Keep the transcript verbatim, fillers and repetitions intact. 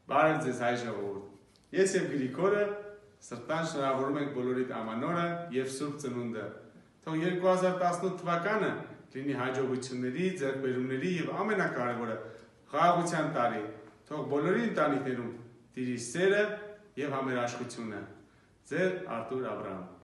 Բարև ձեզ հայ ժողովուրդ։ Ես եւ Գրիգորը սրտան շնորհավորում ենք բոլորիդ ամանորը եւ Սուրբ Ծնունդը։ Թող երկու հազար տասնութ թվականը լինի հաջողությունների, ձեռքբերումների եւ ամենակարևորը խաղաղության տարի։ Թող բոլորի ընտանիքներում տիրի սերը եւ համերաշխությունը։ Ձեր Արտուր Աբրահամ։